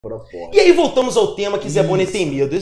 Proposta. E aí voltamos ao tema que Zé Bonner tem medo.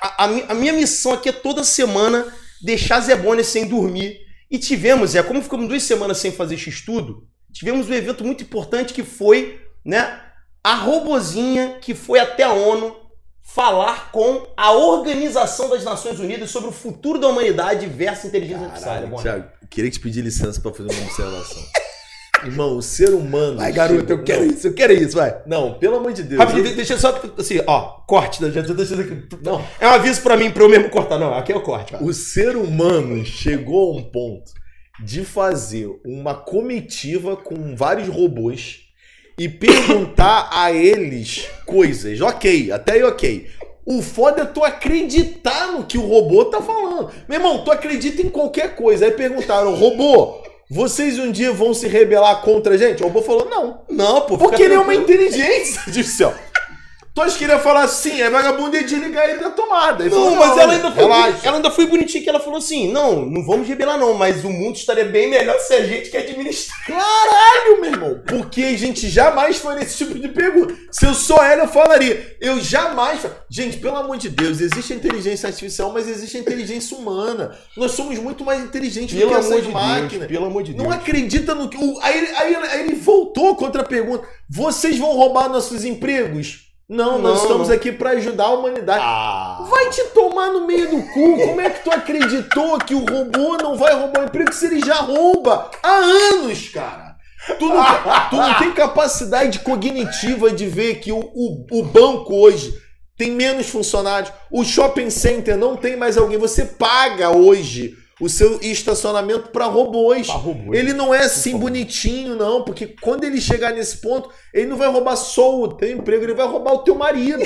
A minha missão aqui é toda semana deixar Zé Bonner sem dormir. E tivemos, como ficamos 2 semanas sem fazer X-Tudo, tivemos um evento muito importante que foi, né, a robozinha que foi até a ONU falar com a Organização das Nações Unidas sobre o futuro da humanidade versus inteligência artificial. Thiago, queria te pedir licença para fazer uma observação. Irmão, o ser humano... Vai, garoto, eu quero isso, vai. Não, pelo amor de Deus. Rapidinho, deixa eu só, assim, corte. Já tô deixando aqui. Não, é um aviso pra mim, pra eu mesmo cortar. Não, aqui é o corte. Cara. O ser humano chegou a um ponto de fazer uma comitiva com vários robôs e perguntar a eles coisas. Ok, até aí ok. O foda é tu acreditar no que o robô tá falando. Meu irmão, tu acredita em qualquer coisa. Aí perguntaram, robô... Vocês um dia vão se rebelar contra a gente? O robô falou, não. Não, pô. Porque ele é uma inteligência artificial. Tu acha que ele ia falar assim, é vagabundo e desligar ele da tomada. Ele falou, mas ela ainda foi bonitinha, que ela falou assim, não vamos rebelar não, mas o mundo estaria bem melhor se a gente que administrar. Caralho, meu irmão. Porque a gente jamais faria esse tipo de pergunta. Se eu sou ela, eu falaria. Eu jamais... Gente, pelo amor de Deus, existe a inteligência artificial, mas existe a inteligência humana. Nós somos muito mais inteligentes do que essas máquinas. Pelo amor de Deus. Não acredita no que... Aí ele voltou com outra pergunta. Vocês vão roubar nossos empregos? Não, nós estamos aqui para ajudar a humanidade. Vai te tomar no meio do cu. Como é que tu acreditou que o robô não vai roubar o emprego se ele já rouba há anos, cara? Tu não tem capacidade cognitiva de ver que o banco hoje tem menos funcionários. O shopping center não tem mais alguém. Você paga hoje o seu estacionamento para robôs. Ele não é assim bonitinho, não, porque quando ele chegar nesse ponto, ele não vai roubar só o teu emprego, ele vai roubar o teu marido,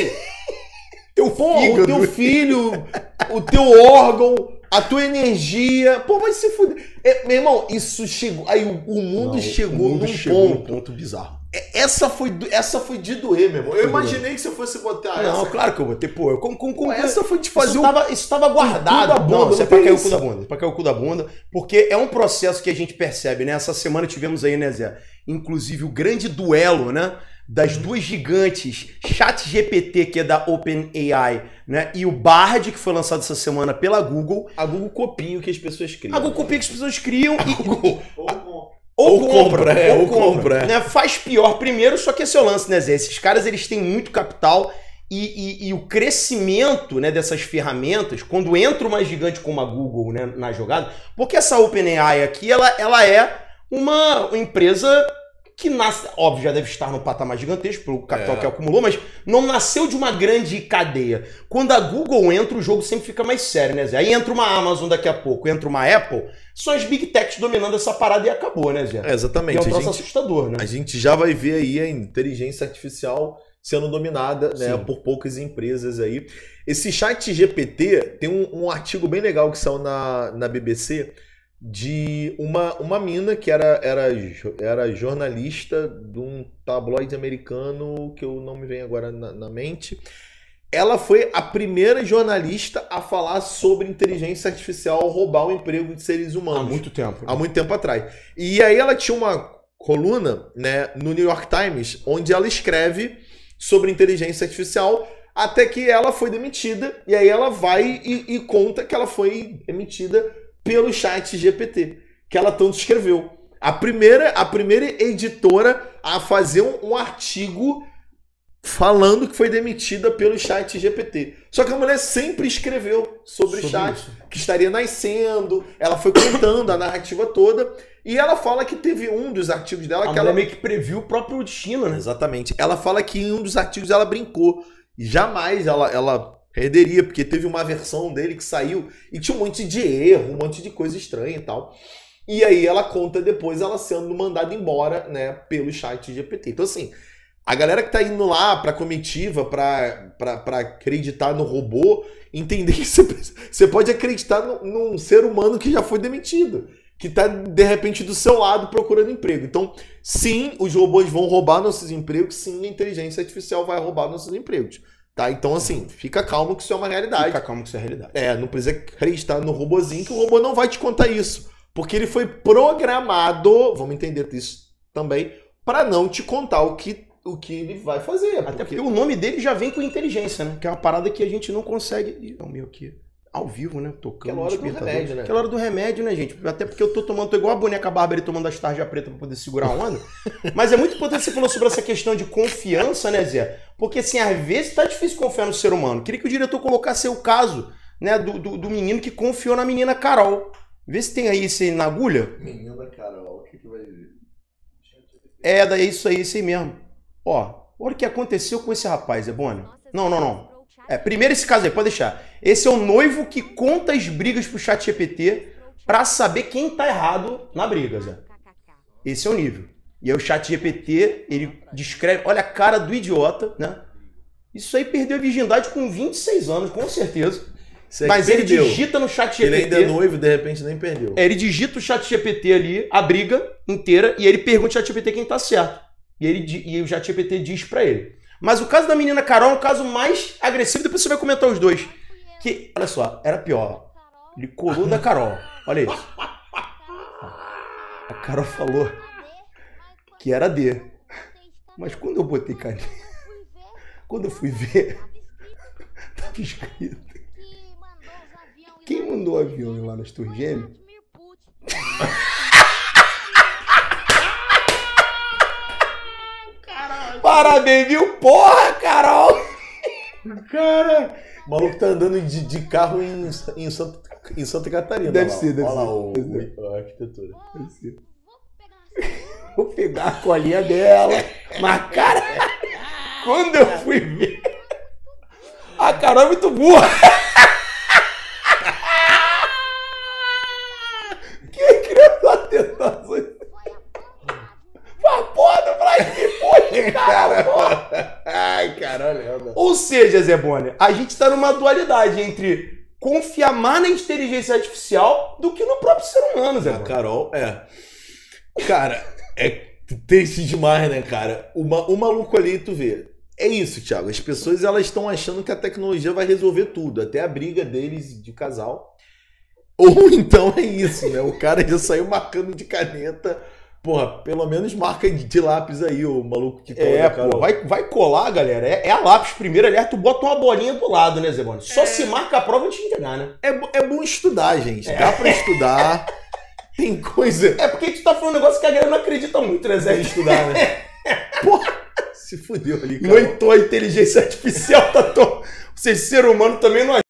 o teu filho, o teu órgão, a tua energia. Pô, vai se fuder. Meu irmão, isso chegou. Aí o mundo chegou num ponto bizarro. Essa foi de doer, meu irmão. Eu imaginei que se eu fosse botar essa. Não, claro que eu botei. Pô, essa foi de fazer isso tava guardado. Não, isso é pra cair o cu da bunda. Pra cair o cu da bunda. Porque é um processo que a gente percebe, né? Essa semana tivemos aí, né, Zé? Inclusive o grande duelo, né? Das duas gigantes, ChatGPT, que é da OpenAI, né? E o Bard, que foi lançado essa semana pela Google. A Google copia o que as pessoas criam. A Google copia o que as pessoas criam Ou compra. Né? Faz pior primeiro, só que esse é o lance, né, Zé? Esses caras, eles têm muito capital e o crescimento, né, dessas ferramentas, quando entra uma gigante como a Google, né, na jogada, porque essa OpenAI aqui, ela é uma empresa que nasce, óbvio, já deve estar no patamar gigantesco pelo capital que acumulou, mas não nasceu de uma grande cadeia. Quando a Google entra, o jogo sempre fica mais sério, né, Zé? Aí entra uma Amazon daqui a pouco, entra uma Apple, são as Big Techs dominando essa parada e acabou, né, Zé? Exatamente. Que é um troço assustador, né? A gente já vai ver aí a inteligência artificial sendo dominada, né, por poucas empresas aí. Esse ChatGPT tem um artigo bem legal que saiu na BBC, de uma mina que era jornalista de um tabloide americano, que eu não me venho agora na mente. Ela foi a primeira jornalista a falar sobre inteligência artificial roubar o emprego de seres humanos. Há muito tempo. Há muito tempo atrás. E aí ela tinha uma coluna, né, no New York Times, onde ela escreve sobre inteligência artificial, até que ela foi demitida. E aí ela vai e conta que ela foi demitida pelo ChatGPT, que ela tanto escreveu. A primeira editora a fazer um artigo falando que foi demitida pelo ChatGPT. Só que a mulher sempre escreveu sobre o chat, que estaria nascendo, ela foi contando a narrativa toda, e ela fala que teve um dos artigos dela... que ela meio que previu o próprio destino, né? Exatamente. Ela fala que em um dos artigos ela brincou, e jamais ela perderia, porque teve uma versão dele que saiu e tinha um monte de erro, um monte de coisa estranha e tal. E aí ela conta depois ela sendo mandada embora, né, pelo ChatGPT. Então assim, a galera que tá indo lá pra comitiva, pra acreditar no robô, entender que você pode acreditar num ser humano que já foi demitido, que tá de repente do seu lado procurando emprego. Então, sim, os robôs vão roubar nossos empregos, sim, a inteligência artificial vai roubar nossos empregos. Tá? Então, assim, fica calmo que isso é uma realidade. Fica calmo que isso é realidade. Não precisa acreditar no robozinho, que o robô não vai te contar isso. Porque ele foi programado, vamos entender isso também, para não te contar o que o que ele vai fazer. Até porque o nome dele já vem com inteligência, né? Que é uma parada que a gente não consegue... Ih, é o meu aqui. Ao vivo, né? Tocando. Aquela hora do remédio, né? Aquela hora do remédio, né, gente? Até porque eu tô igual a boneca Bárbara tomando as tarja preta pra poder segurar a onda. Mas é muito importante você falou sobre essa questão de confiança, né, Zé? Porque, assim, às vezes tá difícil confiar no ser humano. Queria que o diretor colocasse o caso, né, do menino que confiou na menina Carol. Vê se tem aí esse na agulha. Menina Carol, o que vai ver? É isso aí mesmo. Ó, olha o que aconteceu com esse rapaz, Ebony. Não. Primeiro esse caso aí, pode deixar. Esse é o noivo que conta as brigas pro ChatGPT pra saber quem tá errado na briga, Zé. Esse é o nível. E aí o ChatGPT, ele descreve... Olha a cara do idiota, né? Isso aí perdeu a virgindade com 26 anos, com certeza. Mas ele digita no ChatGPT... Ele ainda é noivo, de repente nem perdeu. Ele digita o ChatGPT ali, a briga inteira, e ele pergunta ao ChatGPT quem tá certo. E o ChatGPT diz pra ele. Mas o caso da menina Carol é um caso mais agressivo, depois você vai comentar os dois. Que, olha só, era pior. Ele colou da Carol. Olha isso. A Carol falou que era D. Mas quando eu botei caneta, quando eu fui ver, tava escrito. Quem mandou o avião lá nas Torres Gêmeas? Parabéns, viu? Porra, Carol! Cara, o maluco tá andando de carro em Santa Catarina. Deve ser. Olha lá a arquitetura. Deve ser. Vou pegar a colinha dela. Mas, cara, quando eu fui ver, a Carol é muito burra. Quem criou a tentação? Pra porra do Brasil, porra, cara. Ai, caralho. Ou seja, Zé Boni, a gente tá numa dualidade entre confiar mais na inteligência artificial do que no próprio ser humano, Zé Boni. A Carol, Cara, é triste demais, né, cara? O maluco ali, tu vê. É isso, Thiago. As pessoas, elas estão achando que a tecnologia vai resolver tudo. Até a briga deles de casal. Ou então é isso, né? O cara já saiu marcando de caneta. Porra, pelo menos marca de lápis aí, o maluco que cola. Pô, vai colar, galera. É a lápis primeiro, aliás, tu bota uma bolinha do lado, né, Zé Boni? Só se marca a prova antes de entregar, né? É bom estudar, gente. Dá pra estudar. Tem coisa... É porque tu tá falando um negócio que a galera não acredita muito, né, Zé? Estudar, né? Porra, se fudeu ali, cara. Noitou a inteligência artificial, tá tão... Ou seja, ser humano também não